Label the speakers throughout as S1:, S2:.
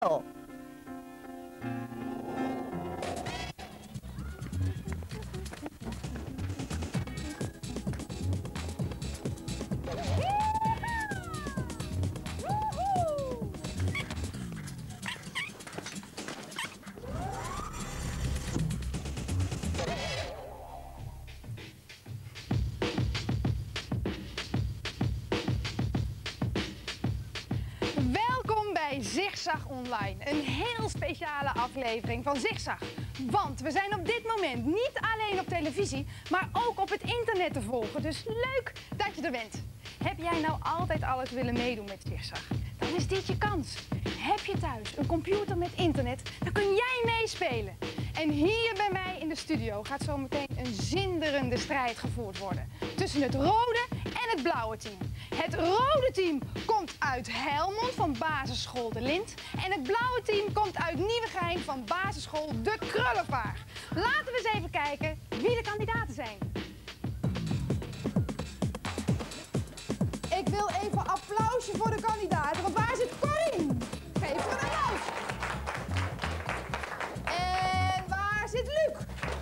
S1: Zigzag Online, een heel speciale aflevering van Zigzag. Want we zijn op dit moment niet alleen op televisie, maar ook op het internet te volgen. Dus leuk dat je er bent. Heb jij nou altijd al eens willen meedoen met Zigzag? Dan is dit je kans. Heb je thuis een computer met internet, dan kun jij meespelen. En hier bij mij in de studio gaat zo meteen een zinderende strijd gevoerd worden. Tussen het rode en het blauwe team. Het rode team komt uit Helmond van basisschool De Lint. En het blauwe team komt uit Nieuwegein van basisschool De Krullenvaart. Laten we eens even kijken wie de kandidaten zijn. Ik wil even een applausje voor de kandidaten, want waar zit Corine? Geef me een applaus. En waar zit Luc?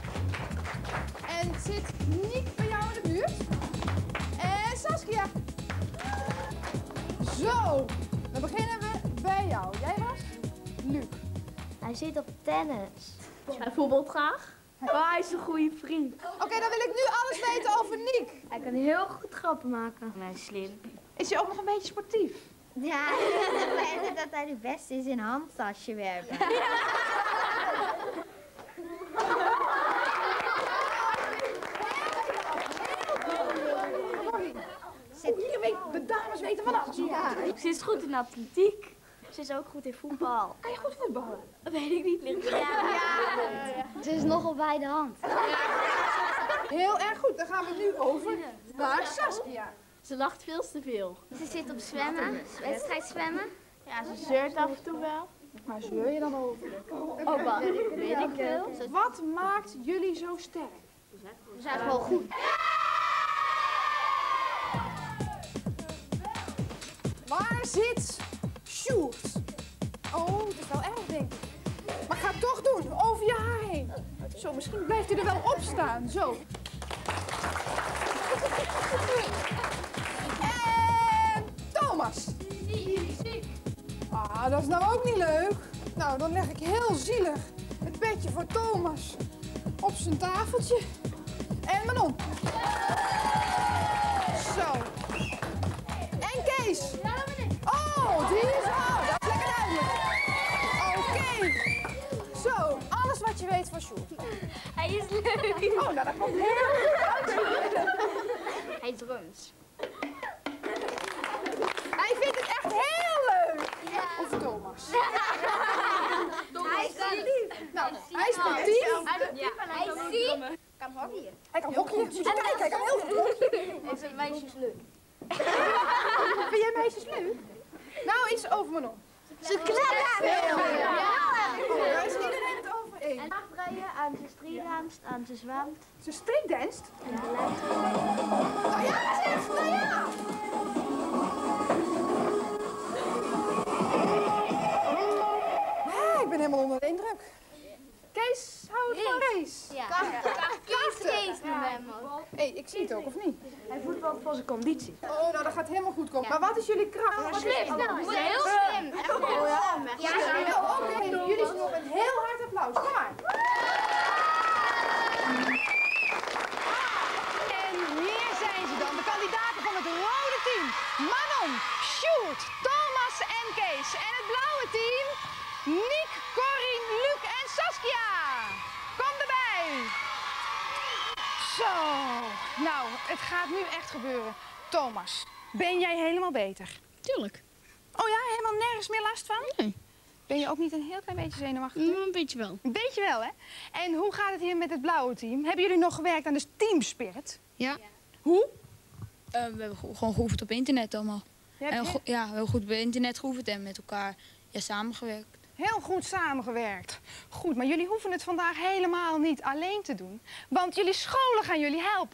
S1: En zit Niek bij jou in de buurt? En Saskia? Zo, dan beginnen we bij jou. Jij was? Luc.
S2: Hij zit op tennis.
S3: Hij voetbalt graag. Maar hij is een goede vriend.
S1: Oké, dan wil ik nu alles weten over Niek.
S2: Hij kan heel goed grappen maken. Hij is slim.
S1: Is hij ook nog een beetje sportief?
S2: Ja, ik weet dat hij de beste is in handtasje werpen.
S1: Hier weet de dames weten van alles.
S2: Ja.
S3: Ze is goed in atletiek. Ze is ook goed in voetbal.
S1: Kan je goed voetballen?
S3: Dat weet ik niet.
S2: Ze is nogal bij de hand.
S1: Heel erg goed. Dan gaan we nu over naar Saskia.
S3: Ze lacht veel te veel.
S2: Ze zit op zwemmen, wedstrijd zwemmen.
S3: Ja, ze zeurt af en toe wel.
S1: Waar zeur je dan over?
S3: Oh, wat? Weet ik veel.
S1: Wat maakt jullie zo sterk?
S2: We zijn gewoon goed.
S1: Waar zit Sjoerd? Oh, dat is wel erg, denk ik. Maar ik ga het toch doen, over je haar heen. Zo, misschien blijft hij er wel op staan. Zo. En Thomas. Ah, dat is nou ook niet leuk. Nou, dan leg ik heel zielig het bedje voor Thomas op zijn tafeltje. En Manon. Zo. En Kees. Oh, die is oud. Dat is lekker duidelijk. Oké. Zo, alles wat je weet van Sjoerd.
S3: Hij is leuk.
S1: Oh, nou, dat komt heel goed uit.
S3: Hij drums.
S1: Hij vindt het echt heel leuk. Of Thomas.
S2: Hij is sportief.
S1: Nou, hij is sportief.
S2: Hij is ziek. Kan hockeyen.
S1: Hij kan hockeyen. Moet je kijken, hij kan heel goed hockeyen.
S2: En zijn meisjes leuk.
S1: Vind jij meisjes leuk? Nou, iets over Manon.
S2: Ze knapt veel.
S1: Daar is iedereen het over eens.
S2: En afrijden, aan ze streedanst, aan ze zwemt.
S1: Ze streekdanst?
S2: In de lente.
S1: Nou ja, zeg, nou ja. Ik ben helemaal onder de indruk. Kees, hou het van race.
S2: Ja.
S1: Kees
S2: noemen we hem ook.
S1: Hé, ik zie het ook, of niet?
S3: Hij voetbalt voor zijn conditie.
S1: Oh, nou, dat gaat helemaal goed komen. Maar wat is jullie kracht?
S2: Slim. Heel slim. Echt heel slim.
S1: Ja, oké. Jullie zien nog een heel hard applaus. Kom maar. En hier zijn ze dan, de kandidaten van het rode team. Manon, Sjoerd, Thomas en Kees. En het blauwe team, Niek, Corine, Luc en Saskia. Kom erbij. Zo, nou, het gaat nu echt gebeuren. Thomas, ben jij helemaal beter?
S4: Tuurlijk.
S1: Oh ja, helemaal nergens meer last van?
S4: Nee.
S1: Ben je ook niet een heel klein beetje zenuwachtig?
S4: Een beetje wel.
S1: Een beetje wel, hè? En hoe gaat het hier met het blauwe team? Hebben jullie nog gewerkt aan de teamspirit?
S4: Ja.
S1: Hoe?
S4: We hebben gewoon geoefend op internet allemaal.
S1: Je
S4: En
S1: hebt
S4: ja, heel goed bij internet geoefend en met elkaar samengewerkt.
S1: heel goed samengewerkt. Goed, maar jullie hoeven het vandaag helemaal niet alleen te doen. Want jullie scholen gaan jullie helpen.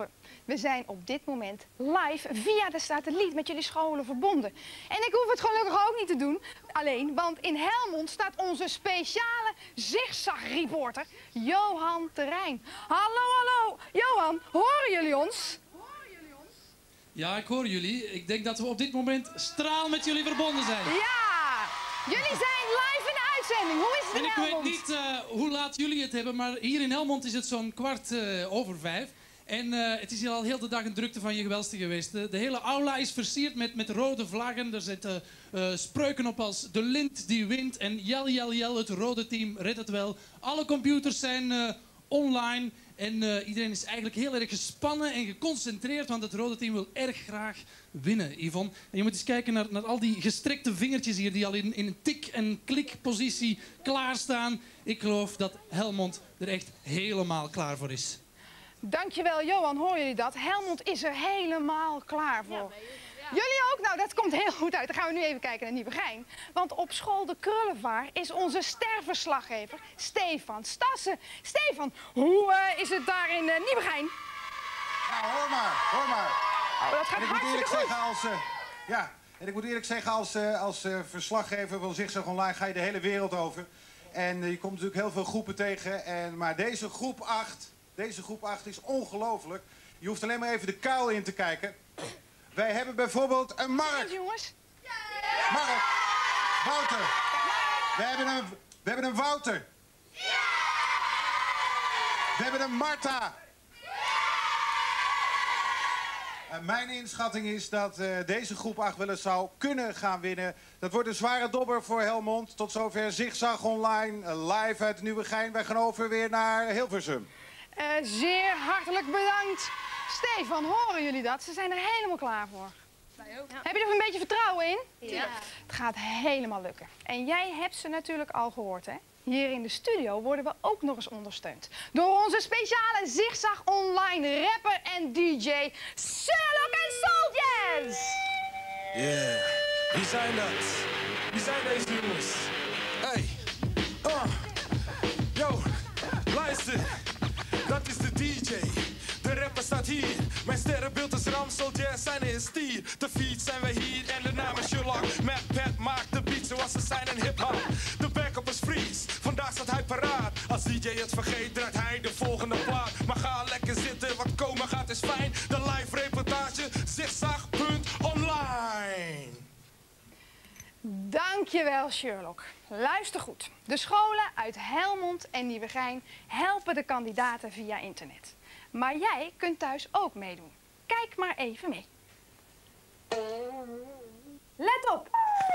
S1: We zijn op dit moment live via de satelliet met jullie scholen verbonden. En ik hoef het gelukkig ook niet te doen alleen, want in Helmond staat onze speciale zigzag-reporter Johan Terrein. Hallo, hallo. Johan, horen jullie ons?
S5: Ja, ik hoor jullie. Ik denk dat we op dit moment straal met jullie verbonden zijn.
S1: Ja, jullie zijn live in de uitzending. Hoe is het in
S5: En ik
S1: Helmond?
S5: weet niet hoe laat jullie het hebben, maar hier in Helmond is het zo'n 5:15. En het is hier al heel de dag een drukte van je gewelste geweest. De hele aula is versierd met rode vlaggen. Er zitten spreuken op als de lint die wint. En jel, jel, jel, het rode team redt het wel. Alle computers zijn online. En iedereen is eigenlijk heel erg gespannen en geconcentreerd. Want het rode team wil erg graag winnen, Yvonne. En je moet eens kijken naar al die gestrekte vingertjes hier. Die al in een tik- en klikpositie klaarstaan. Ik geloof dat Helmond er echt helemaal klaar voor is.
S1: Dankjewel, Johan. Horen jullie dat? Helmond is er helemaal klaar voor. Jullie ook? Nou, dat komt heel goed uit. Dan gaan we nu even kijken naar Nieuwegein. Want op school De Krullenvaar is onze sterverslaggever Stefan Stassen. Stefan, hoe is het daar in Nieuwegein?
S6: Nou, hoor maar.
S1: Oh, dat gaat hartstikke goed.
S6: En ik moet eerlijk zeggen, als verslaggever van Zigzag Online ga je de hele wereld over. En je komt natuurlijk heel veel groepen tegen. Maar deze groep 8 is ongelooflijk. Je hoeft alleen maar even de kuil in te kijken. Wij hebben bijvoorbeeld een Mark.
S1: Jongens.
S6: Mark. Wouter. We hebben een Wouter. We hebben een Marta. Mijn inschatting is dat deze groep 8 wel eens zou kunnen gaan winnen. Dat wordt een zware dobber voor Helmond. Tot zover Zigzag Online, live uit Nieuwegein. Wij gaan over weer naar Hilversum.
S1: Zeer hartelijk bedankt. Stefan, horen jullie dat? Ze zijn er helemaal klaar voor.
S3: Wij ook.
S1: Heb je er een beetje vertrouwen in?
S3: Ja.
S1: Het gaat helemaal lukken. En jij hebt ze natuurlijk al gehoord, hè? Hier in de studio worden we ook nog eens ondersteund door onze speciale Zigzag Online rapper en DJ Sherlock en Soul Jazz.
S7: Yeah, wie zijn dat? Wie zijn deze jongens? Hey, yo, luister, dat is de DJ. De rapper staat hier, mijn sterrenbeeld is Ramsel Jazz en is stier. De fiets zijn we hier en de naam is Sherlock. Met Pat maakt de beat zoals ze zijn in hip-hop. De backup is Freeze, vandaag staat hij paraat. Als DJ het vergeet, draait hij de volgende plaat. Maar ga lekker zitten, wat komen gaat is fijn. De live reportage, zigzag.online.
S1: Dankjewel, Sherlock. Luister goed. De scholen uit Helmond en Nieuwegein helpen de kandidaten via internet. Maar jij kunt thuis ook meedoen. Kijk maar even mee. Let op!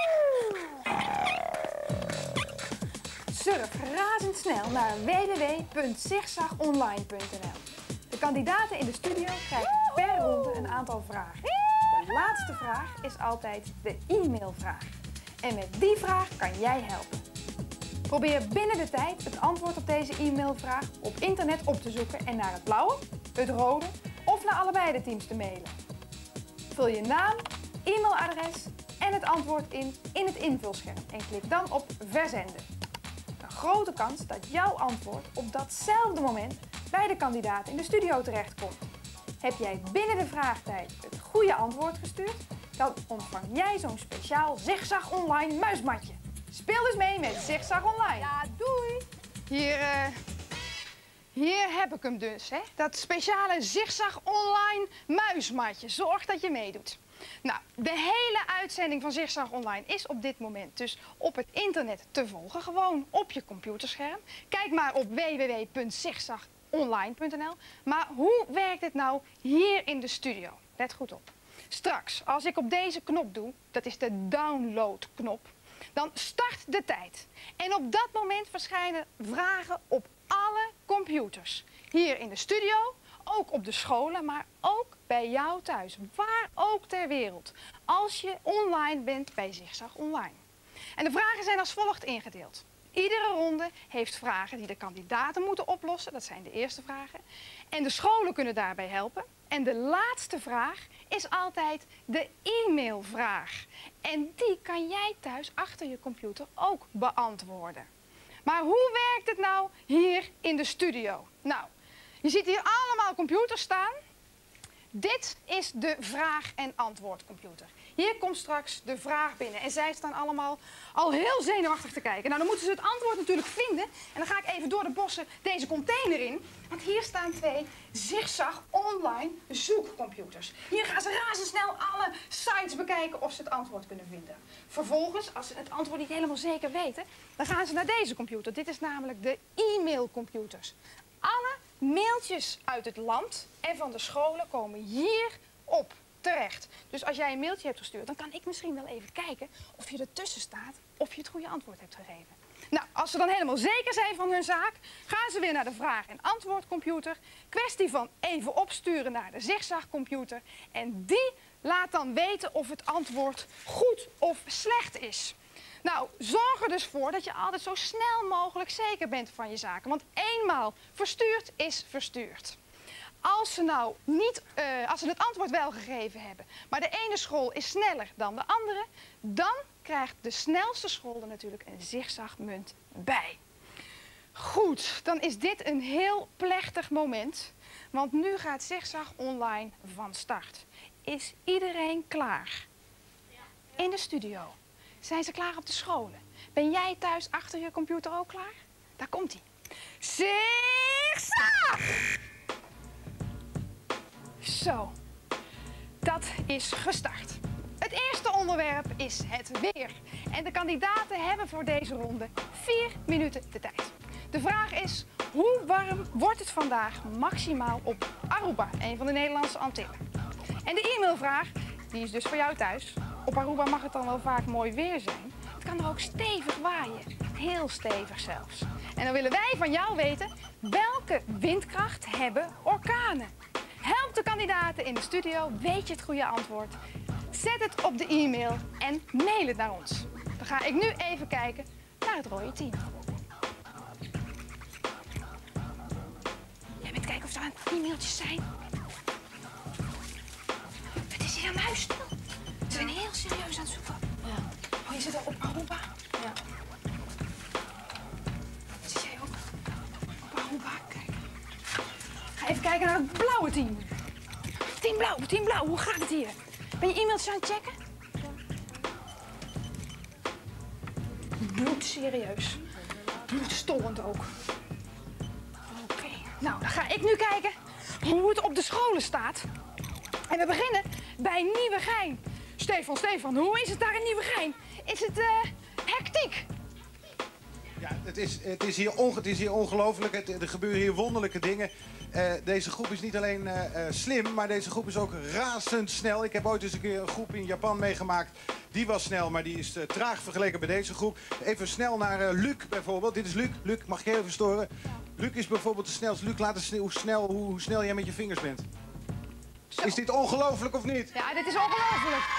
S1: Surf razendsnel naar www.zigzagonline.nl. De kandidaten in de studio krijgen per ronde een aantal vragen. De laatste vraag is altijd de e-mailvraag. En met die vraag kan jij helpen. Probeer binnen de tijd het antwoord op deze e-mailvraag op internet op te zoeken en naar het blauwe, het rode of naar allebei de teams te mailen. Vul je naam, e-mailadres en het antwoord in het invulscherm en klik dan op verzenden. Een grote kans dat jouw antwoord op datzelfde moment bij de kandidaat in de studio terechtkomt. Heb jij binnen de vraagtijd het goede antwoord gestuurd, dan ontvang jij zo'n speciaal Zigzag Online muismatje. Speel dus mee met Zigzag Online. Ja, doei! Hier heb ik hem dus, hè? Dat speciale Zigzag Online muismatje. Zorg dat je meedoet. Nou, de hele uitzending van Zigzag Online is op dit moment dus op het internet te volgen. Gewoon op je computerscherm. Kijk maar op www.zigzagonline.nl. Maar hoe werkt het nou hier in de studio? Let goed op. Straks, als ik op deze knop doe, dat is de download-knop, dan start de tijd. En op dat moment verschijnen vragen op alle computers. Hier in de studio, ook op de scholen, maar ook bij jou thuis. Waar ook ter wereld. Als je online bent bij Zigzag Online. En de vragen zijn als volgt ingedeeld. Iedere ronde heeft vragen die de kandidaten moeten oplossen. Dat zijn de eerste vragen. En de scholen kunnen daarbij helpen. En de laatste vraag is altijd de e-mailvraag. En die kan jij thuis achter je computer ook beantwoorden. Maar hoe werkt het nou hier in de studio? Nou, je ziet hier allemaal computers staan. Dit is de vraag- en antwoordcomputer. Hier komt straks de vraag binnen en zij staan allemaal al heel zenuwachtig te kijken. Nou, dan moeten ze het antwoord natuurlijk vinden. En dan ga ik even door de bossen deze container in. Want hier staan 2 Zigzag online zoekcomputers. Hier gaan ze razendsnel alle sites bekijken of ze het antwoord kunnen vinden. Vervolgens, als ze het antwoord niet helemaal zeker weten, dan gaan ze naar deze computer. Dit is namelijk de e-mailcomputers. Alle mailtjes uit het land en van de scholen komen hierop terecht. Dus als jij een mailtje hebt gestuurd, dan kan ik misschien wel even kijken of je ertussen staat of je het goede antwoord hebt gegeven. Nou, als ze dan helemaal zeker zijn van hun zaak, gaan ze weer naar de vraag- en antwoordcomputer. Kwestie van even opsturen naar de zigzagcomputer. En die laat dan weten of het antwoord goed of slecht is. Nou, zorg er dus voor dat je altijd zo snel mogelijk zeker bent van je zaken. Want eenmaal verstuurd is verstuurd. Als ze het antwoord wel gegeven hebben, maar de ene school is sneller dan de andere, dan krijgt de snelste school er natuurlijk een zigzagmunt bij. Goed, dan is dit een heel plechtig moment, want nu gaat Zigzag Online van start. Is iedereen klaar? In de studio. Zijn ze klaar op de scholen? Ben jij thuis achter je computer ook klaar? Daar komt-ie. Zigzag! Zo, dat is gestart. Het eerste onderwerp is het weer. En de kandidaten hebben voor deze ronde 4 minuten de tijd. De vraag is, hoe warm wordt het vandaag maximaal op Aruba, een van de Nederlandse Antillen? En de e-mailvraag, die is dus voor jou thuis. Op Aruba mag het dan wel vaak mooi weer zijn. Het kan er ook stevig waaien. Heel stevig zelfs. En dan willen wij van jou weten, welke windkracht hebben orkanen? Help de kandidaten in de studio, weet je het goede antwoord. Zet het op de e-mail en mail het naar ons. Dan ga ik nu even kijken naar het rode team. Jij bent kijken of er aan e-mailtjes zijn. Het is hier aan huis stil. Ze zijn heel serieus aan het zoeken.
S4: Ja.
S1: Oh, je zit al op Aruba?
S4: Ja.
S1: Zit jij ook op Aruba? Kijk. Ga even kijken naar het blauwe team. Team blauw, hoe gaat het hier? Ben je e-mails aan het checken? Bloedserieus. Bloedstollend ook. Oké, nou dan ga ik nu kijken hoe het op de scholen staat. En we beginnen bij Nieuwegein. Stefan, hoe is het daar in Nieuwegein? Is het hectiek?
S6: Ja, het is hier ongelooflijk. Er gebeuren hier wonderlijke dingen. Deze groep is niet alleen slim, maar deze groep is ook razendsnel. Ik heb ooit eens een keer een groep in Japan meegemaakt. Die was snel, maar die is traag vergeleken bij deze groep. Even snel naar Luc bijvoorbeeld. Dit is Luc. Luc, mag ik je even storen? Luc is bijvoorbeeld de snelste. Luc, laat eens hoe snel jij met je vingers bent.
S1: Zo.
S6: Is dit ongelooflijk of niet?
S1: Ja, dit is ongelooflijk.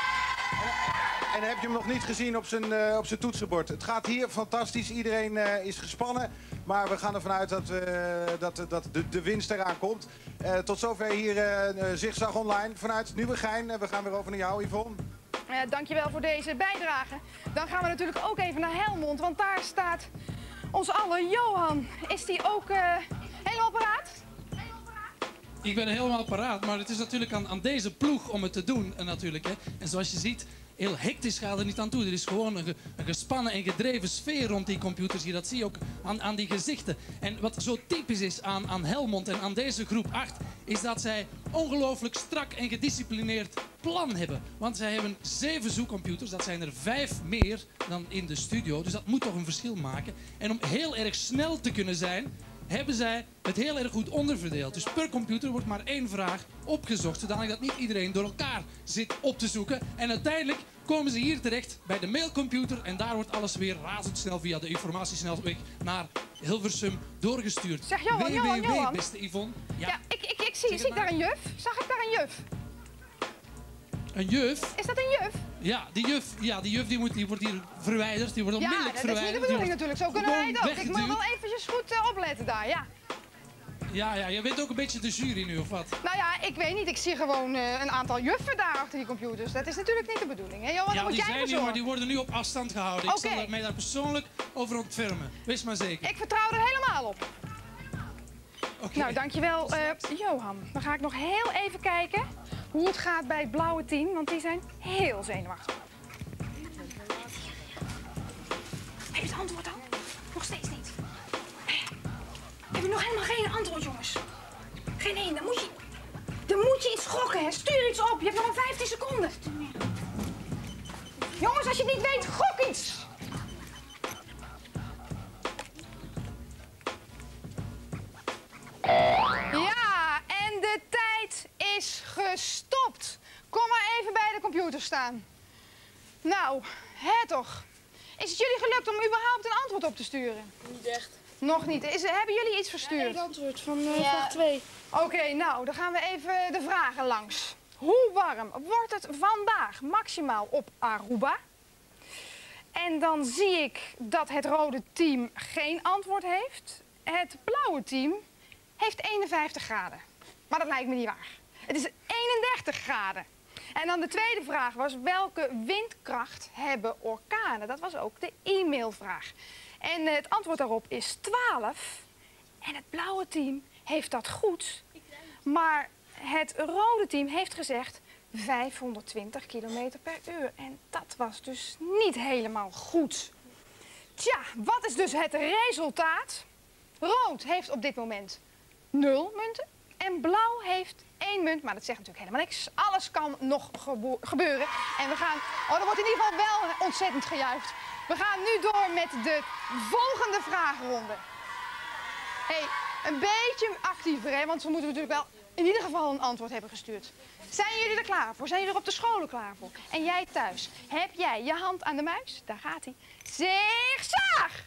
S6: En heb je hem nog niet gezien op zijn toetsenbord. Het gaat hier fantastisch. Iedereen is gespannen. Maar we gaan ervan uit dat de winst eraan komt. Tot zover hier Zigzag Online vanuit Nieuwegein. We gaan weer over naar jou, Yvonne.
S1: Dankjewel voor deze bijdrage. Dan gaan we natuurlijk ook even naar Helmond, want daar staat ons aller Johan. Is die ook helemaal paraat?
S5: Ik ben helemaal paraat, maar het is natuurlijk aan deze ploeg om het te doen natuurlijk. Hè. En zoals je ziet, heel hectisch gaat er niet aan toe. Er is gewoon een gespannen en gedreven sfeer rond die computers hier. Dat zie je ook aan die gezichten. En wat zo typisch is aan Helmond en aan deze groep 8... is dat zij ongelooflijk strak en gedisciplineerd plan hebben. Want zij hebben 7 zoekcomputers. Dat zijn er 5 meer dan in de studio. Dus dat moet toch een verschil maken. En om heel erg snel te kunnen zijn, hebben zij het heel erg goed onderverdeeld. Dus per computer wordt maar 1 vraag opgezocht, zodanig dat niet iedereen door elkaar zit op te zoeken. En uiteindelijk komen ze hier terecht bij de mailcomputer en daar wordt alles weer razendsnel via de informatiesnelweg naar Hilversum doorgestuurd.
S1: Zeg Johan.
S5: Beste Yvonne.
S1: Ja, ik zie daar een juf. Zag ik daar een juf?
S5: Een juf?
S1: Is dat een juf?
S5: Ja, die juf die wordt hier verwijderd. Die wordt onmiddellijk
S1: verwijderd. Ja, dat is niet de bedoeling natuurlijk. Zo kunnen wij het ook. Ik moet wel eventjes goed opletten daar, ja.
S5: Ja, je bent ook een beetje de jury nu, of wat?
S1: Nou ja, ik weet niet. Ik zie gewoon een aantal juffen daar achter die computers. Dat is natuurlijk niet de bedoeling, hè Johan? Dan moet jij
S5: die zijn hier, maar die worden nu op afstand gehouden. Ik zal mij daar persoonlijk over ontfermen. Wees maar zeker.
S1: Ik vertrouw er helemaal op. Nou, dankjewel, Johan. Dan ga ik nog heel even kijken hoe het gaat bij het blauwe team, want die zijn heel zenuwachtig. Heb je het antwoord dan? Nog steeds niet. Heb je nog helemaal geen antwoord, jongens? Geen één, dan moet je iets gokken, hè. Stuur iets op, je hebt nog maar 15 seconden. Jongens, als je het niet weet, gok iets. Ja, en de tijd is gestopt. Kom maar even bij de computer staan. Nou, hè toch. Is het jullie gelukt om überhaupt een antwoord op te sturen?
S3: Niet echt.
S1: Nog niet. Hebben jullie iets verstuurd?
S3: Het antwoord van vraag 2.
S1: Oké, nou, dan gaan we even de vragen langs. Hoe warm wordt het vandaag maximaal op Aruba? En dan zie ik dat het rode team geen antwoord heeft. Het blauwe team heeft 51 graden. Maar dat lijkt me niet waar. Het is 31 graden. En dan de tweede vraag was, welke windkracht hebben orkanen? Dat was ook de e-mailvraag. En het antwoord daarop is 12. En het blauwe team heeft dat goed. Maar het rode team heeft gezegd 520 kilometer per uur. En dat was dus niet helemaal goed. Tja, wat is dus het resultaat? Rood heeft op dit moment 0 munten. En blauw heeft 1 munt, maar dat zegt natuurlijk helemaal niks. Alles kan nog gebeuren. En we gaan... Oh, er wordt in ieder geval wel ontzettend gejuicht. We gaan nu door met de volgende vragenronde. Hey, een beetje actiever, hè? Want we moeten natuurlijk wel in ieder geval een antwoord hebben gestuurd. Zijn jullie er klaar voor? Zijn jullie er op de scholen klaar voor? En jij thuis, heb jij je hand aan de muis? Daar gaat hij. Zigzag!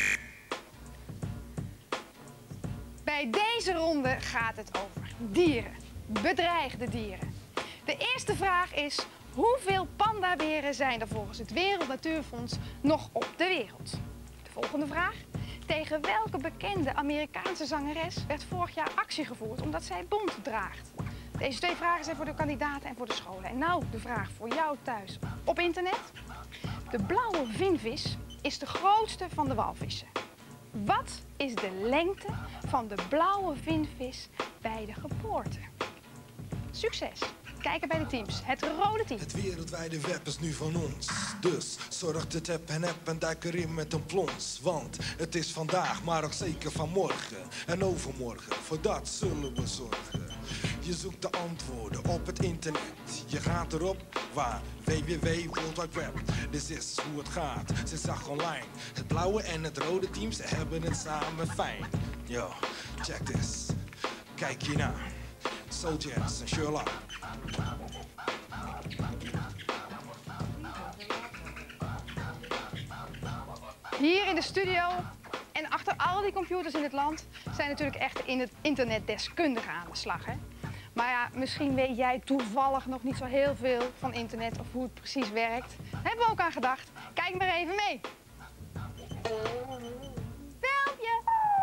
S1: Bij deze ronde gaat het over dieren, bedreigde dieren. De eerste vraag is, hoeveel pandaberen zijn er volgens het Wereld Natuurfonds nog op de wereld? De volgende vraag, tegen welke bekende Amerikaanse zangeres werd vorig jaar actie gevoerd omdat zij bont draagt? Deze 2 vragen zijn voor de kandidaten en voor de scholen. En nou de vraag voor jou thuis op internet. De blauwe vinvis is de grootste van de walvissen. Wat is de lengte van de blauwe vinvis bij de geboorte? Succes! Kijken bij de teams. Het rode team.
S7: Het wereldwijde web is nu van ons. Dus zorg dat heb en heb en duik erin met een plons. Want het is vandaag, maar ook zeker van morgen. En overmorgen, voor dat zullen we zorgen. Je zoekt de antwoorden op het internet. Je gaat erop waar www World Wide Web. Dit is hoe het gaat, Zigzag online. Het blauwe en het rode team, ze hebben het samen fijn. Yo, check this. Kijk hiernaar. Soldiers en Sherlock.
S1: Hier in de studio en achter al die computers in het land zijn natuurlijk echt in het internetdeskundigen aan de slag. Hè? Maar ja, misschien weet jij toevallig nog niet zo heel veel van internet of hoe het precies werkt. Daar hebben we ook aan gedacht. Kijk maar even mee. Filmpje!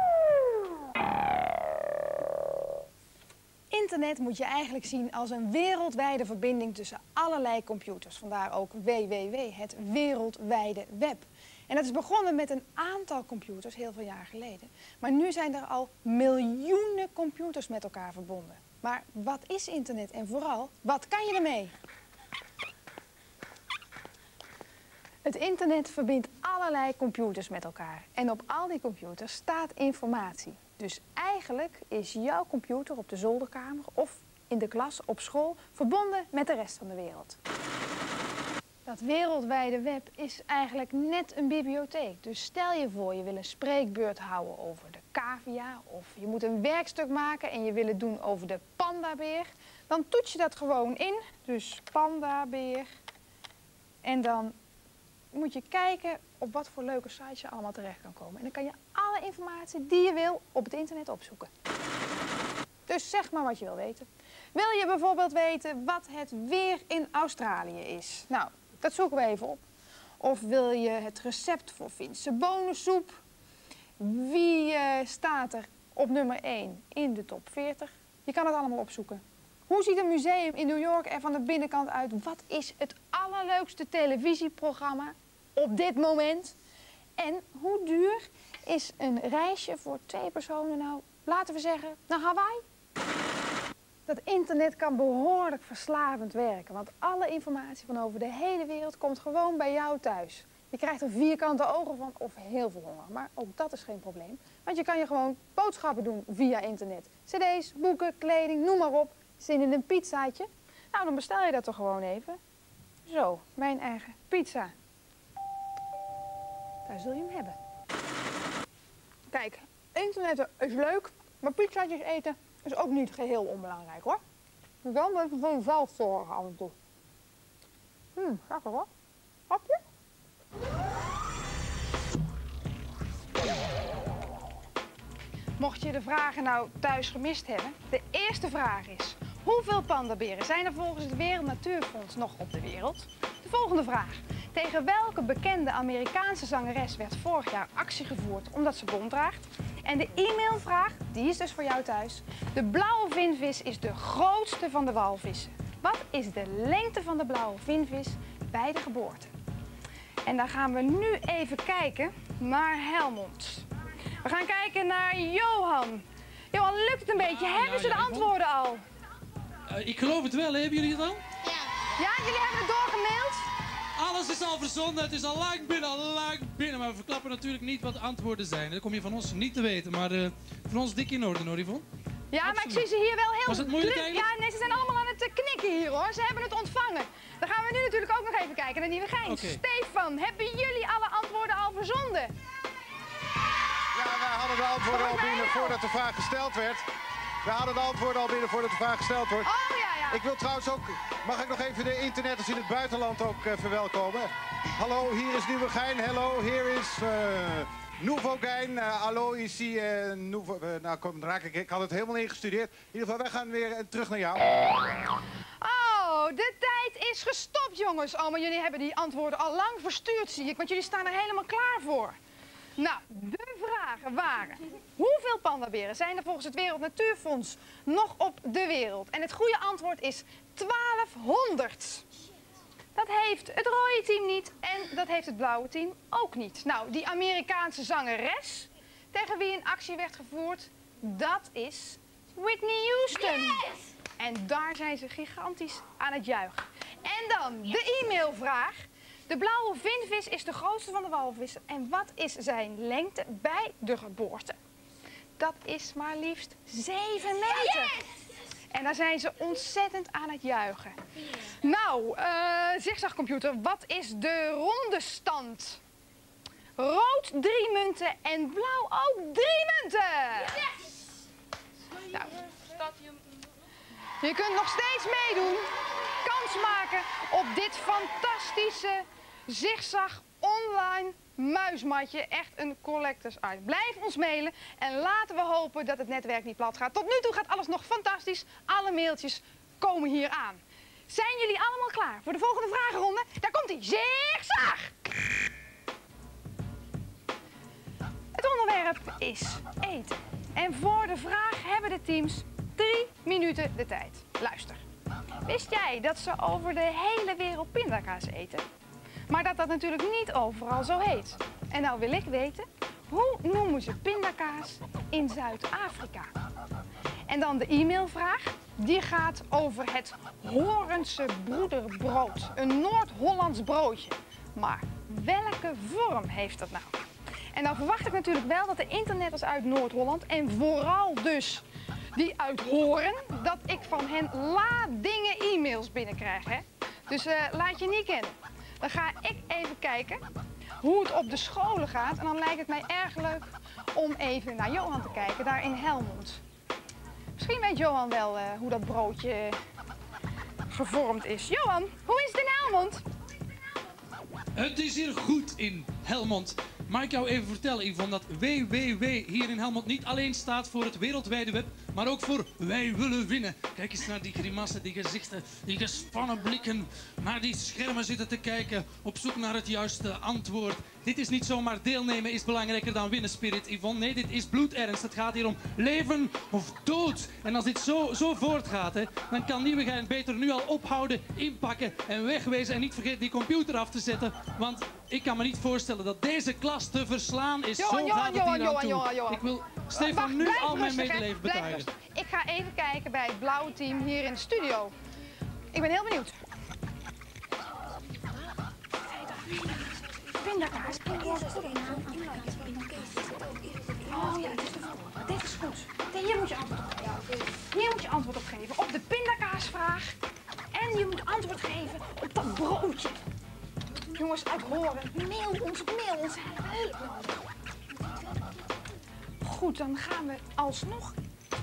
S1: Internet moet je eigenlijk zien als een wereldwijde verbinding tussen allerlei computers. Vandaar ook WWW, het wereldwijde web. En dat is begonnen met een aantal computers, heel veel jaar geleden. Maar nu zijn er al miljoenen computers met elkaar verbonden. Maar wat is internet en vooral, wat kan je ermee? Het internet verbindt allerlei computers met elkaar. En op al die computers staat informatie. Dus eigenlijk is jouw computer op de zolderkamer of in de klas op school verbonden met de rest van de wereld. Dat wereldwijde web is eigenlijk net een bibliotheek. Dus stel je voor, je wil een spreekbeurt houden over de cavia of je moet een werkstuk maken en je wil het doen over de pandabeer. Dan toets je dat gewoon in, dus pandabeer. En dan moet je kijken op wat voor leuke sites je allemaal terecht kan komen. En dan kan je alle informatie die je wil op het internet opzoeken. Dus zeg maar wat je wil weten. Wil je bijvoorbeeld weten wat het weer in Australië is? Nou, dat zoeken we even op. Of wil je het recept voor Finse bonensoep? Wie staat er op nummer 1 in de top 40? Je kan het allemaal opzoeken. Hoe ziet een museum in New York er van de binnenkant uit? Wat is het allerleukste televisieprogramma op dit moment? En hoe duur is een reisje voor 2 personen, nou, laten we zeggen, naar Hawaii? Dat internet kan behoorlijk verslavend werken, want alle informatie van over de hele wereld komt gewoon bij jou thuis. Je krijgt er vierkante ogen van of heel veel honger, maar ook dat is geen probleem. Want je kan je gewoon boodschappen doen via internet. CD's, boeken, kleding, noem maar op. Zin in een pizzaatje? Nou, dan bestel je dat toch gewoon even. Zo, mijn eigen pizza. Daar zul je hem hebben. Kijk, internet is leuk, maar pizzaatjes eten is ook niet geheel onbelangrijk hoor. Je kan even voor jezelf zorgen af en toe. Lekker hoor. Hapje? Mocht je de vragen nou thuis gemist hebben, de eerste vraag is: hoeveel pandaberen zijn er volgens het Wereld Natuurfonds nog op de wereld? De volgende vraag: tegen welke bekende Amerikaanse zangeres werd vorig jaar actie gevoerd omdat ze bont draagt? En de e-mailvraag, die is dus voor jou thuis. De blauwe vinvis is de grootste van de walvissen. Wat is de lengte van de blauwe vinvis bij de geboorte? En dan gaan we nu even kijken naar Helmond. We gaan kijken naar Johan. Johan, lukt het een beetje? Hebben ze de antwoorden al?
S5: Ik geloof het wel, hebben jullie het al?
S1: Ja, jullie hebben het doorgemaild?
S5: Alles is al verzonden, het is al lang binnen. Maar we verklappen natuurlijk niet wat de antwoorden zijn. Dat kom je van ons niet te weten, maar van ons dik in orde, hoor, Yvonne.
S1: Ja, maar ik zie ze hier wel heel...
S5: Was het moeilijk eigenlijk?
S1: Ja, nee, ze zijn allemaal aan het knikken hier, hoor. Ze hebben het ontvangen. Dan gaan we nu natuurlijk ook nog even kijken naar Nieuwegein.
S5: Okay.
S1: Stefan, hebben jullie alle antwoorden al verzonden?
S6: Ja, wij hadden de antwoorden al binnen voordat de vraag gesteld werd.
S1: Oh, ja.
S6: Ik wil trouwens ook, mag ik nog even de internetters in het buitenland ook verwelkomen? Hallo, hier is Nieuwegein. Hallo, hier is Nouveaugein. Hallo, ici nou, kom, ik had het helemaal ingestudeerd. In ieder geval, wij gaan weer terug naar jou.
S1: Oh, de tijd is gestopt, jongens. Oh, maar jullie hebben die antwoorden al lang verstuurd, zie ik. Want jullie staan er helemaal klaar voor. Nou, de vragen waren: hoeveel pandaberen zijn er volgens het Wereld Natuurfonds nog op de wereld? En het goede antwoord is 1200. Dat heeft het rode team niet en dat heeft het blauwe team ook niet. Nou, die Amerikaanse zangeres tegen wie een actie werd gevoerd, dat is Whitney Houston. Yes! En daar zijn ze gigantisch aan het juichen. En dan de e-mailvraag. De blauwe vinvis is de grootste van de walvissen. En wat is zijn lengte bij de geboorte? Dat is maar liefst 7 meter. Yes! En daar zijn ze ontzettend aan het juichen. Nou, zigzagcomputer, wat is de ronde stand? Rood 3 munten en blauw ook 3 munten. Yes! Nou, je kunt nog steeds meedoen. Kans maken op dit fantastische zigzag online muismatje. Echt een collectors item. Blijf ons mailen en laten we hopen dat het netwerk niet plat gaat. Tot nu toe gaat alles nog fantastisch. Alle mailtjes komen hier aan. Zijn jullie allemaal klaar voor de volgende vragenronde? Daar komt ie. Zigzag! Het onderwerp is eten. En voor de vraag hebben de teams 3 minuten de tijd. Luister. Wist jij dat ze over de hele wereld pindakaas eten? Maar dat dat natuurlijk niet overal zo heet. En nou wil ik weten, hoe noemen ze pindakaas in Zuid-Afrika? En dan de e-mailvraag, die gaat over het Hoornse broederbrood. Een Noord-Hollands broodje. Maar welke vorm heeft dat nou? En dan verwacht ik natuurlijk wel dat de internetters uit Noord-Holland en vooral dus die uit Hoorn, dat ik van hen ladingen e-mails binnenkrijg. Hè? Dus laat je niet kennen. Dan ga ik even kijken hoe het op de scholen gaat. En dan lijkt het mij erg leuk om even naar Johan te kijken, daar in Helmond. Misschien weet Johan wel hoe dat broodje gevormd is. Johan, hoe is het in Helmond?
S5: Het is hier goed in Helmond. Mag ik jou even vertellen, Yvonne, dat WWW hier in Helmond niet alleen staat voor het wereldwijde web, maar ook voor wij willen winnen. Kijk eens naar die grimassen, die gezichten, die gespannen blikken, naar die schermen zitten te kijken, op zoek naar het juiste antwoord. dit is niet zomaar deelnemen is belangrijker dan winnen, Spirit Yvonne. Nee, dit is bloedernst. Het gaat hier om leven of dood. En als dit zo voortgaat, hè, dan kan Nieuwegein beter nu al ophouden, inpakken en wegwezen. En niet vergeten die computer af te zetten. Want ik kan me niet voorstellen dat deze klas te verslaan is. Zo gaat het hier aan toe. Ik wil Stefan nu al mijn medeleven betuigen.
S1: Ik ga even kijken bij het blauwe team hier in de studio. Ik ben heel benieuwd. Pindakaas. Oh ja, dit is goed. Hier moet je antwoord op geven. Hier moet je antwoord op geven. Op de pindakaasvraag. En je moet antwoord geven op dat broodje. Jongens, uit Horen. Mail ons. Goed, dan gaan we alsnog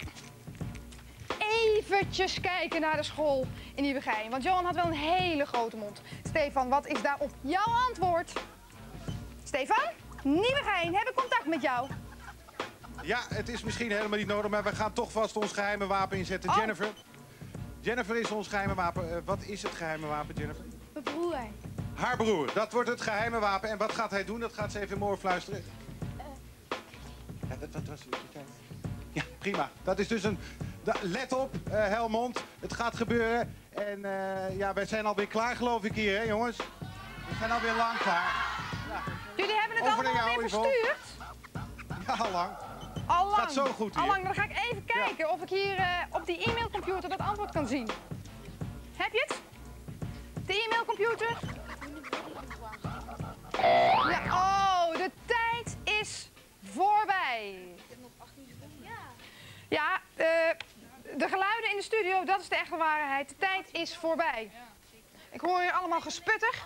S1: eventjes kijken naar de school in Nieuwegein. Want Johan had wel een hele grote mond. Stefan, wat is daarop jouw antwoord? Stefan, Nieuwegein, heb ik contact met jou?
S6: Ja, het is misschien helemaal niet nodig, maar we gaan toch vast ons geheime wapen inzetten.
S1: Oh.
S6: Jennifer is ons geheime wapen. Wat is het geheime wapen, Jennifer?
S3: Mijn broer.
S6: Haar broer, dat wordt het geheime wapen. En wat gaat hij doen? Dat gaat ze even in mijn oor fluisteren. Ja, wat was het? Ja, prima. Dat is dus een... Let op, Helmond. Het gaat gebeuren. En ja, wij zijn alweer klaar, geloof ik hier, hè, jongens? We zijn alweer lang klaar. Ja.
S1: Jullie hebben het
S6: Over naar
S1: allemaal
S6: jou,
S1: weer
S6: Yvonne.
S1: verstuurd?
S6: Ja, al lang.
S1: Allang.
S6: Gaat zo goed hier.
S1: Allang, dan ga ik even kijken of ik hier op die e-mailcomputer dat antwoord kan zien. Heb je het? De e-mailcomputer? Ja, oh, de tijd is voorbij. Ja, de geluiden in de studio, dat is de echte waarheid. De tijd is voorbij. Ik hoor hier allemaal gesputter.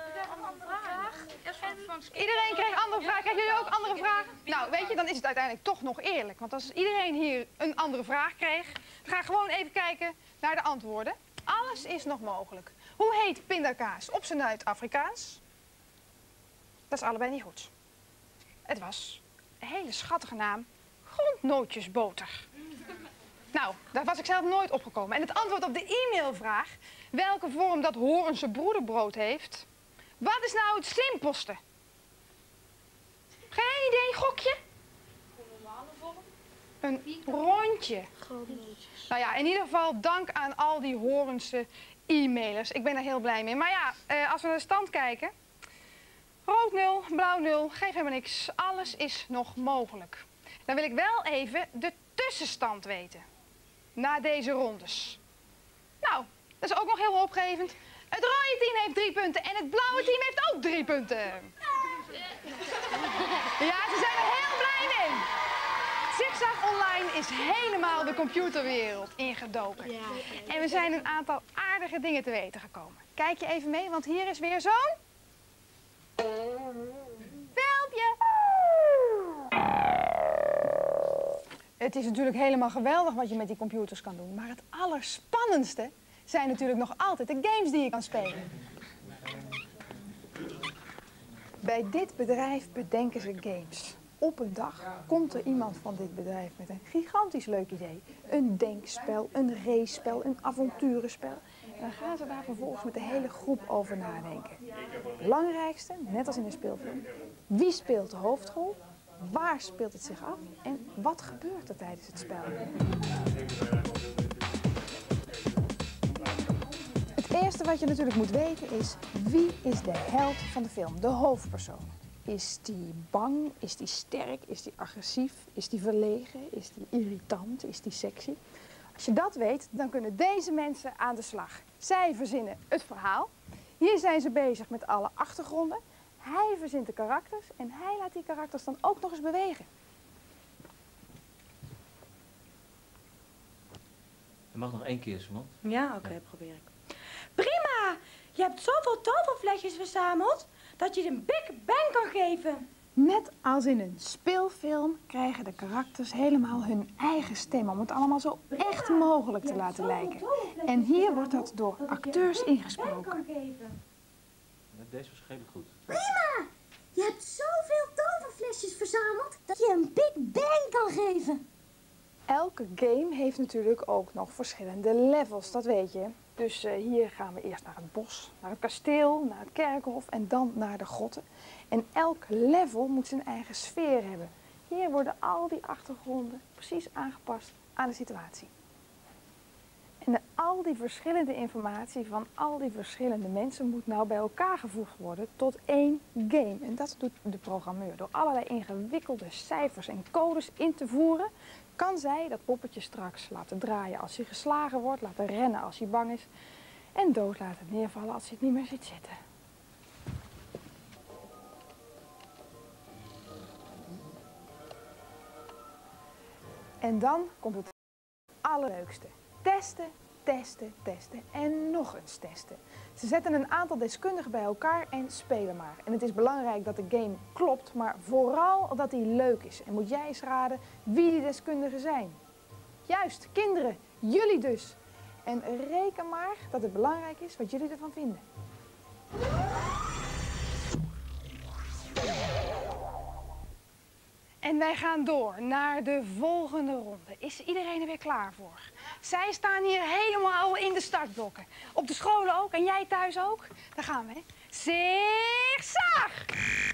S1: Iedereen kreeg andere vragen. Krijgen jullie ook andere vragen? Nou, weet je, dan is het uiteindelijk toch nog eerlijk. Want als iedereen hier een andere vraag kreeg, dan ga ik gewoon even kijken naar de antwoorden. Alles is nog mogelijk. Hoe heet pindakaas op zijn Zuid-Afrikaans? Dat is allebei niet goed. Het was een hele schattige naam. Grondnootjesboter. Nou, daar was ik zelf nooit opgekomen. En het antwoord op de e-mailvraag, welke vorm dat Horense broederbrood heeft, wat is nou het simpelste? Geen idee, gokje? Een rondje. Nou ja, in ieder geval dank aan al die Horense e-mailers. Ik ben er heel blij mee. Maar ja, als we naar de stand kijken. Rood 0, blauw 0, geef helemaal niks. Alles is nog mogelijk. Dan wil ik wel even de tussenstand weten. Na deze rondes. Nou, dat is ook nog heel opgevend. Het rode team heeft 3 punten en het blauwe team heeft ook 3 punten. Ja, ze zijn er heel blij mee. Zigzag Online is helemaal de computerwereld ingedoken. En we zijn een aantal aardige dingen te weten gekomen. Kijk je even mee, want hier is weer zo'n filmpje. Het is natuurlijk helemaal geweldig wat je met die computers kan doen. Maar het allerspannendste zijn natuurlijk nog altijd de games die je kan spelen. Bij dit bedrijf bedenken ze games. Op een dag komt er iemand van dit bedrijf met een gigantisch leuk idee. Een denkspel, een racespel, een avonturenspel. En dan gaan ze daar vervolgens met de hele groep over nadenken. Het belangrijkste, net als in een speelfilm, wie speelt de hoofdrol? Waar speelt het zich af en wat gebeurt er tijdens het spel? Het eerste wat je natuurlijk moet weten is, wie is de held van de film, de hoofdpersoon? Is die bang? Is die sterk? Is die agressief? Is die verlegen? Is die irritant? Is die sexy? Als je dat weet, dan kunnen deze mensen aan de slag. Zij verzinnen het verhaal. Hier zijn ze bezig met alle achtergronden. Hij verzint de karakters en hij laat die karakters dan ook nog eens bewegen.
S8: Je mag nog 1 keer, Simon.
S9: Ja, oké, probeer ik. Prima! Je hebt zoveel toverflesjes verzameld dat je een Big Bang kan geven.
S1: Net als in een speelfilm krijgen de karakters helemaal hun eigen stem om het allemaal zo echt mogelijk te laten lijken. En hier wordt dat door acteurs ingesproken.
S8: Deze was redelijk goed.
S10: Prima! Je hebt zoveel toverflesjes verzameld dat je een Big Bang kan geven.
S1: Elke game heeft natuurlijk ook nog verschillende levels, dat weet je. Dus hier gaan we eerst naar het bos, naar het kasteel, naar het kerkhof en dan naar de grotten. En elk level moet zijn eigen sfeer hebben. Hier worden al die achtergronden precies aangepast aan de situatie. En al die verschillende informatie van al die verschillende mensen moet nou bij elkaar gevoegd worden tot één game. En dat doet de programmeur. Door allerlei ingewikkelde cijfers en codes in te voeren, kan zij dat poppetje straks laten draaien als hij geslagen wordt, laten rennen als hij bang is en dood laten neervallen als hij het niet meer ziet zitten. En dan komt het allerleukste. Testen, testen, testen en nog eens testen. Ze zetten een aantal deskundigen bij elkaar en spelen maar. En het is belangrijk dat de game klopt, maar vooral dat die leuk is. En moet jij eens raden wie die deskundigen zijn? Juist, kinderen, jullie dus. En reken maar dat het belangrijk is wat jullie ervan vinden. En wij gaan door naar de volgende ronde. Is iedereen er weer klaar voor? Zij staan hier helemaal in de startblokken. Op de scholen ook en jij thuis ook? Daar gaan we, hè? Zigzag!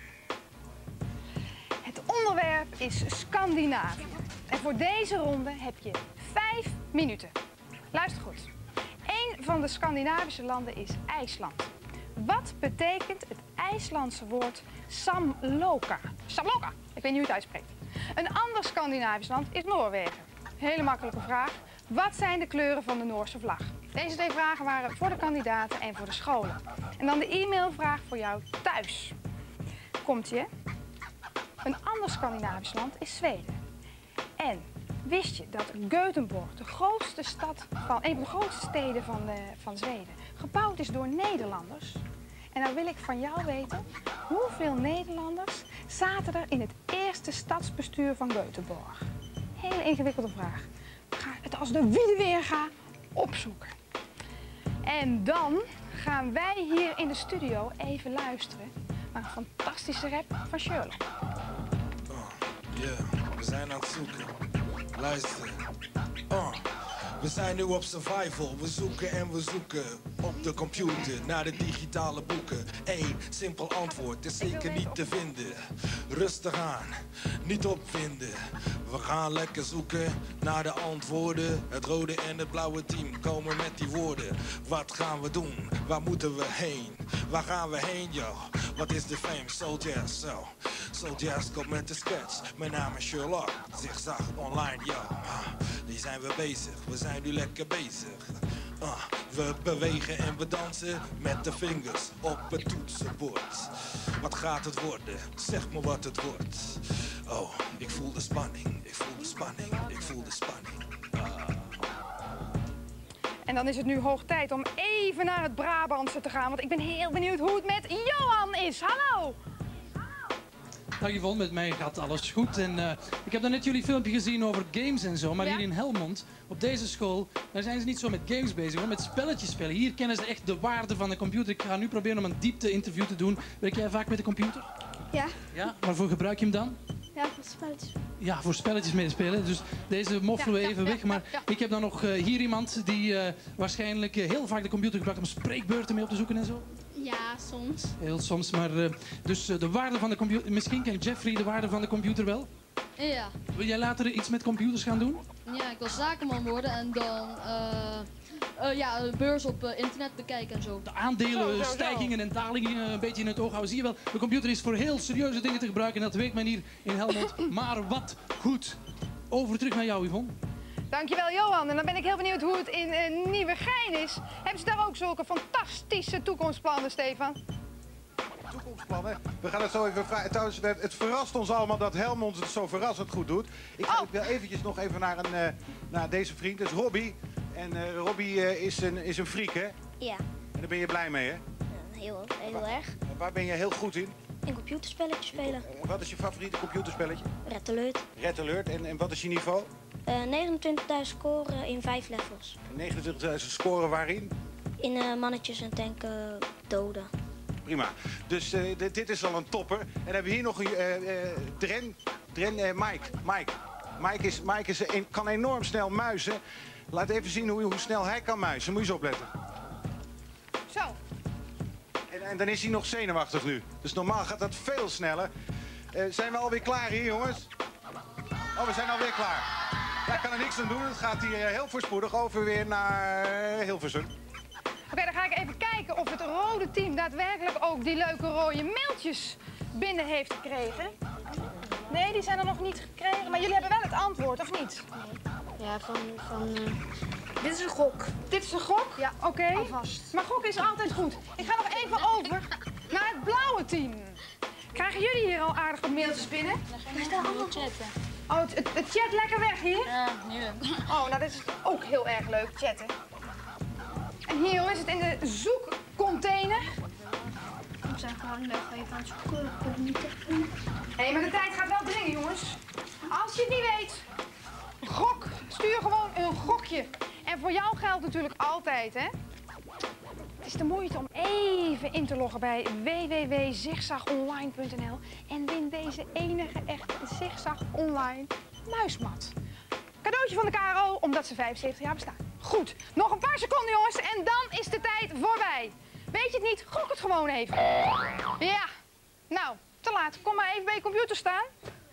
S1: Het onderwerp is Scandinavië. En voor deze ronde heb je 5 minuten. Luister goed. Eén van de Scandinavische landen is IJsland. Wat betekent het IJslandse woord samloka? Samloka, ik weet niet hoe je het uitspreekt. Een ander Scandinavisch land is Noorwegen. Hele makkelijke vraag. Wat zijn de kleuren van de Noorse vlag? Deze 2 vragen waren voor de kandidaten en voor de scholen. En dan de e-mailvraag voor jou thuis. Komt-ie, hè? Een ander Scandinavisch land is Zweden. En wist je dat Gothenburg, de grootste stad van, een van de grootste steden van Zweden, gebouwd is door Nederlanders? En nou wil ik van jou weten, hoeveel Nederlanders zaten er in het eerste stadsbestuur van Gothenburg? Hele ingewikkelde vraag. Ga het als de weer ga opzoeken. En dan gaan wij hier in de studio even luisteren naar een fantastische rap van Sherlock.
S7: We zijn aan het zoeken. Luister. We zijn nu op survival. We zoeken en we zoeken op de computer naar de digitale boeken. Eén simpel antwoord is zeker niet te vinden. Rustig aan, niet opvinden. We gaan lekker zoeken naar de antwoorden. Het rode en het blauwe team komen met die woorden. Wat gaan we doen? Waar moeten we heen? Waar gaan we heen, joh? Wat is de fame? Soul Jazz, zo. Soul Jazz komt met de sketch. Mijn naam is Sherlock. Zigzag online, yo. Hier zijn we bezig. We zijn nu lekker bezig. We bewegen en we dansen met de vingers op het toetsenbord. Wat gaat het worden? Zeg me wat het wordt. Oh, ik voel de spanning. Ik voel de spanning. Ik voel de spanning.
S1: En dan is het nu hoog tijd om even naar het Brabantse te gaan, want ik ben heel benieuwd hoe het met Johan is. Hallo!
S5: Dag Yvonne, met mij gaat alles goed. En ik heb daarnet jullie filmpje gezien over games en zo, maar
S1: Ja?
S5: hier in Helmond, op deze school, daar zijn ze niet zo met games bezig, maar met spelletjes spelen. Hier kennen ze echt de waarde van de computer. Ik ga nu proberen om een diepte-interview te doen. Werk jij vaak met de computer?
S3: Ja.
S5: Ja? Waarvoor gebruik je hem dan?
S3: Ja, voor spelletjes.
S5: Ja, voor spelletjes mee te spelen. Dus deze moffelen we even weg. Maar ik heb dan nog hier iemand die waarschijnlijk heel vaak de computer gebruikt om spreekbeurten mee op te zoeken en zo.
S3: Ja, soms.
S5: Heel soms, maar dus de waarde van de computer... Misschien kent Jeffrey de waarde van de computer wel.
S11: Ja.
S5: Wil jij later iets met computers gaan doen?
S11: Ja, ik wil zakenman worden en dan de beurs op internet bekijken en zo.
S5: De aandelen,
S1: Zo.
S5: stijgingen en dalingen een beetje in het oog houden. Zie je wel, de computer is voor heel serieuze dingen te gebruiken en dat weet men hier in Helmond. Maar wat goed. Over terug naar jou, Yvonne.
S1: Dankjewel Johan. En dan ben ik heel benieuwd hoe het in Nieuwegein is. Hebben ze daar ook zulke fantastische toekomstplannen, Stefan?
S6: Toekomstplannen. We gaan het zo even vragen. Trouwens, het verrast ons allemaal dat Helmond het zo verrassend goed doet. Ik wil eventjes nog even naar deze vriend. Dat is Robbie. En Robbie is een freak, hè?
S10: Ja,
S6: En daar ben je blij mee, hè?
S10: heel erg.
S6: En waar ben je heel goed in?
S10: En computerspelletjes spelen.
S6: Wat is je favoriete computerspelletje?
S10: Red Alert.
S6: Red Alert. En wat is je niveau?
S10: 29.000 scoren in 5 levels.
S6: 29.000 scoren waarin?
S10: In mannetjes en tanken doden.
S6: Prima. Dus dit is al een topper. En dan hebben we hier nog Mike. Mike kan enorm snel muizen. Laat even zien hoe snel hij kan muizen. Moet je eens opletten. En dan is hij nog zenuwachtig nu. Dus normaal gaat dat veel sneller. Zijn we alweer klaar hier, jongens? Oh, we zijn alweer klaar. Daar kan er niks aan doen. Het gaat hier heel voorspoedig over weer naar Hilversum.
S1: Oké, dan ga ik even kijken of het rode team daadwerkelijk ook die leuke rode mailtjes binnen heeft gekregen. Nee, die zijn er nog niet gekregen. Maar jullie hebben wel het antwoord, of niet?
S3: Ja, dit is een gok.
S1: Dit is een gok?
S3: Ja,
S1: oké.
S3: alvast.
S1: Maar gok is altijd goed. Ik ga nog even over naar het blauwe team. Krijgen jullie hier al aardig wat mailtjes binnen?
S4: Daar staan allemaal chatten.
S1: Oh, het chat lekker weg hier?
S4: Ja, nu.
S1: Oh, nou, dit is ook heel erg leuk, chatten. En hier, hoe is het in de zoekcontainer?
S3: We zijn gewoon leuk even aan het zoeken.
S1: Hé, maar de tijd gaat wel dringen, jongens. Als je het niet weet, gok. Stuur gewoon een gokje. En voor jou geldt natuurlijk altijd, hè. Het is de moeite om even in te loggen bij www.zigzagonline.nl en win deze enige echte Zigzag Online muismat. Cadeautje van de KRO, omdat ze 75 jaar bestaan. Goed, nog een paar seconden, jongens, en dan is de tijd voorbij. Weet je het niet? Gok het gewoon even. Ja, nou, te laat. Kom maar even bij je computer staan.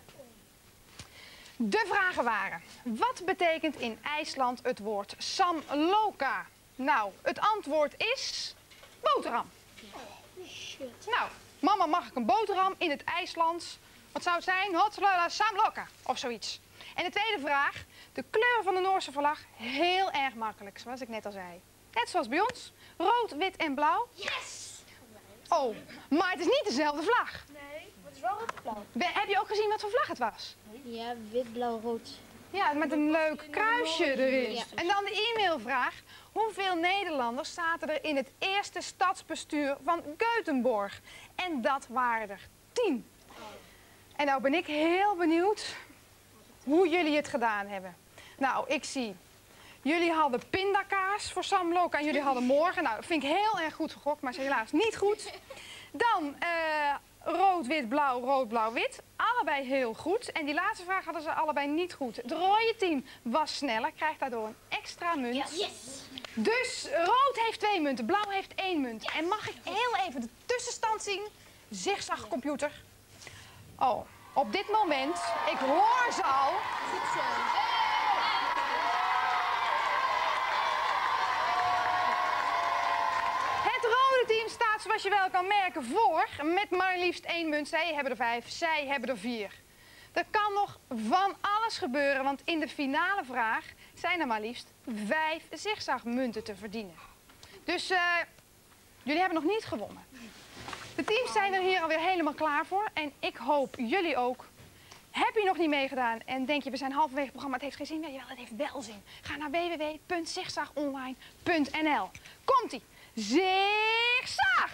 S1: De vragen waren: wat betekent in IJsland het woord samloka? Nou, het antwoord is boterham.
S3: Shit.
S1: Nou, mama, mag ik een boterham in het IJslands? Wat zou het zijn? Hotslala samloka of zoiets. En de tweede vraag: de kleur van de Noorse vlag, heel erg makkelijk, zoals ik net al zei. Net zoals bij ons, rood, wit en blauw.
S3: Yes!
S1: Oh, maar het is niet dezelfde vlag.
S3: Nee, maar het is wel rood-blauw.
S1: Heb je ook gezien wat voor vlag het was?
S3: Ja, wit, blauw, rood.
S1: Ja, met een leuk kruisje erin.
S3: Ja.
S1: En dan de e-mailvraag. Hoeveel Nederlanders zaten er in het eerste stadsbestuur van Göteborg? En dat waren er 10. En nou ben ik heel benieuwd hoe jullie het gedaan hebben. Nou, ik zie. Jullie hadden pindakaas voor samloka en jullie hadden morgen. Nou, dat vind ik heel erg goed gegokt, maar is helaas niet goed. Dan rood, wit, blauw, rood, blauw, wit. Allebei heel goed. En die laatste vraag hadden ze allebei niet goed. Het rode team was sneller, krijgt daardoor een extra munt.
S3: Yes.
S1: Dus rood heeft 2 munten, blauw heeft 1 munt. En mag ik heel even de tussenstand zien? Zigzag computer. Oh, op dit moment, ik hoor ze al.
S3: Goed zo.
S1: Het rode team staat, zoals je wel kan merken, voor. Met maar liefst 1 munt. Zij hebben er 5, zij hebben er 4. Er kan nog van alles gebeuren, want in de finale vraag zijn er maar liefst 5 zigzagmunten te verdienen. Dus jullie hebben nog niet gewonnen. De teams zijn er hier alweer helemaal klaar voor en ik hoop jullie ook. Heb je nog niet meegedaan en denk je we zijn halverwege het programma, het heeft geen zin meer? Jawel, het heeft wel zin. Ga naar www.zigzagonline.nl. Komt-ie. Zigzag!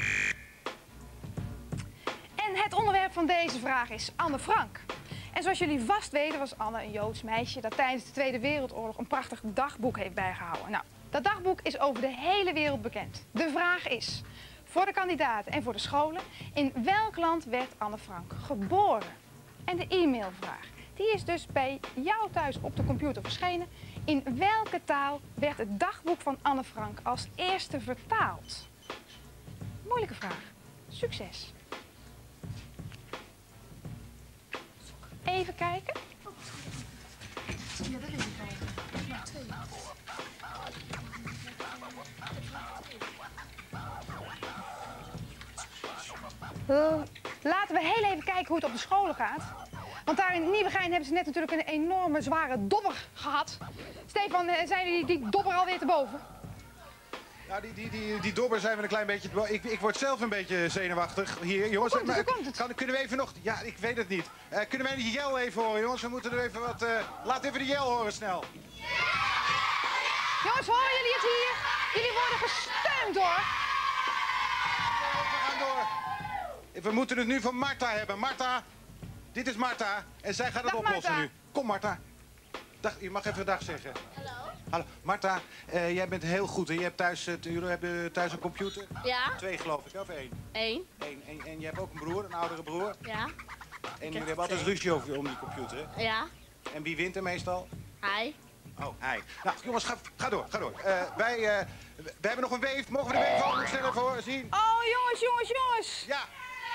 S1: En het onderwerp van deze vraag is Anne Frank. En zoals jullie vast weten was Anne een Joods meisje dat tijdens de Tweede Wereldoorlog een prachtig dagboek heeft bijgehouden. Nou, dat dagboek is over de hele wereld bekend. De vraag is, voor de kandidaten en voor de scholen, in welk land werd Anne Frank geboren? En de e-mailvraag, die is dus bij jou thuis op de computer verschenen. In welke taal werd het dagboek van Anne Frank als eerste vertaald? Moeilijke vraag. Succes. Even kijken. Laten we heel even kijken hoe het op de scholen gaat. Want daar in Nieuwegein hebben ze net natuurlijk een enorme zware dobber gehad. Stefan, zijn jullie die dobber alweer te boven?
S6: Nou, die dobber zijn we een klein beetje... Ik word zelf een beetje zenuwachtig hier, jongens.
S1: Hoe komt het?
S6: Kunnen we even nog... Ja, ik weet het niet. Kunnen wij die jel even horen, jongens? We moeten er even wat... Laat even de jel horen, snel.
S1: Jongens, horen jullie het hier? Jullie worden gesteund, hoor.
S6: We gaan door. We moeten het nu van Marta hebben. Marta, dit is Marta. En zij gaat het
S1: Dag,
S6: oplossen
S1: Marta.
S6: nu. Kom, Marta. Dag, je mag even dag zeggen.
S3: Hallo.
S6: Hallo. Marta, jij bent heel goed. Hè? Je hebt jullie hebben thuis een computer?
S3: Ja.
S6: 2 geloof ik, of 1?
S3: 1.
S6: En je hebt ook een broer, een oudere broer.
S3: Ja.
S6: En jullie hebben altijd ruzie om die computer, hè?
S3: Ja.
S6: En wie wint er meestal?
S3: Hij.
S6: Oh, ei. Nou, jongens, ga door. We hebben nog een weef. Mogen we de weef al nog snel even zien?
S1: Oh, jongens.
S6: Ja.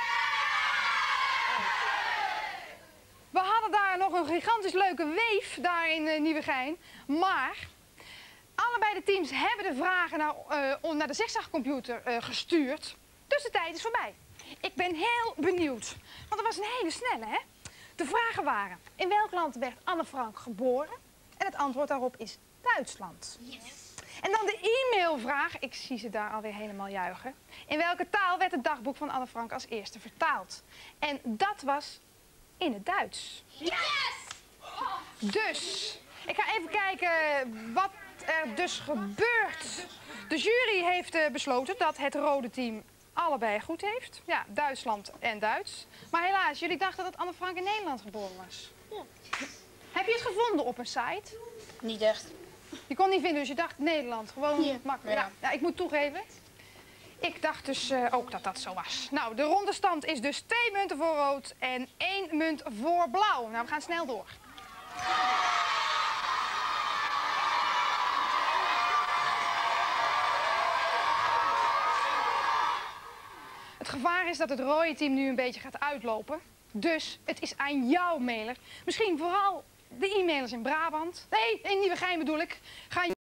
S1: We hadden daar nog een gigantisch leuke weef daar in Nieuwegein. Maar allebei de teams hebben de vragen naar de zigzagcomputer gestuurd. Dus de tijd is voorbij. Ik ben heel benieuwd. Want dat was een hele snelle, hè? De vragen waren: in welk land werd Anne Frank geboren? En het antwoord daarop is Duitsland. Yes. En dan de e-mailvraag. Ik zie ze daar alweer helemaal juichen. In welke taal werd het dagboek van Anne Frank als eerste vertaald? En dat was in het Duits. Yes! Dus, ik ga even kijken wat er dus gebeurt. De jury heeft besloten dat het rode team allebei goed heeft. Ja, Duitsland en Duits. Maar helaas, jullie dachten dat Anne Frank in Nederland geboren was. Ja. Heb je het gevonden op een site?
S4: Niet echt.
S1: Je kon niet vinden, dus je dacht Nederland. Gewoon makkelijk.
S4: Ja.
S1: Ja, ik moet toegeven. Ik dacht dus ook dat dat zo was. Nou, de ronde stand is dus 2 munten voor rood en 1 munt voor blauw. Nou, we gaan snel door. Het gevaar is dat het rode team nu een beetje gaat uitlopen. Dus het is aan jou, mailer. Misschien vooral de e-mailers in Brabant. Nee, in Nieuwegein bedoel ik. Gaan